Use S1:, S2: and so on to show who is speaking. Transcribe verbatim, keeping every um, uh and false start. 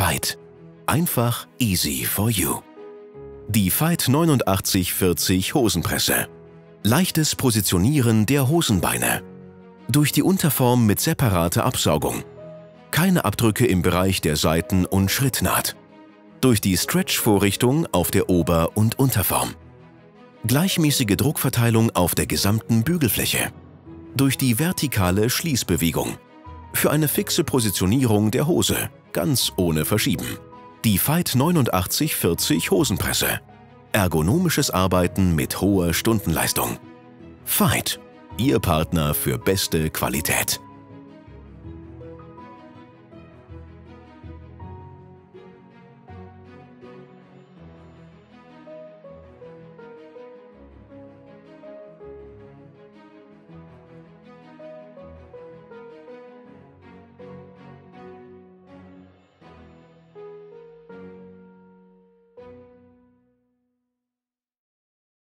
S1: Fight. Einfach easy for you. Die Fight neunundachtzig vierzig Hosenpresse. Leichtes Positionieren der Hosenbeine. Durch die Unterform mit separater Absaugung. Keine Abdrücke im Bereich der Seiten- und Schrittnaht. Durch die Stretch-Vorrichtung auf der Ober- und Unterform. Gleichmäßige Druckverteilung auf der gesamten Bügelfläche. Durch die vertikale Schließbewegung. Für eine fixe Positionierung der Hose, ganz ohne Verschieben. Die Fight neunundachtzig vierzig Hosenpresse. Ergonomisches Arbeiten mit hoher Stundenleistung. Fight, Ihr Partner für beste Qualität.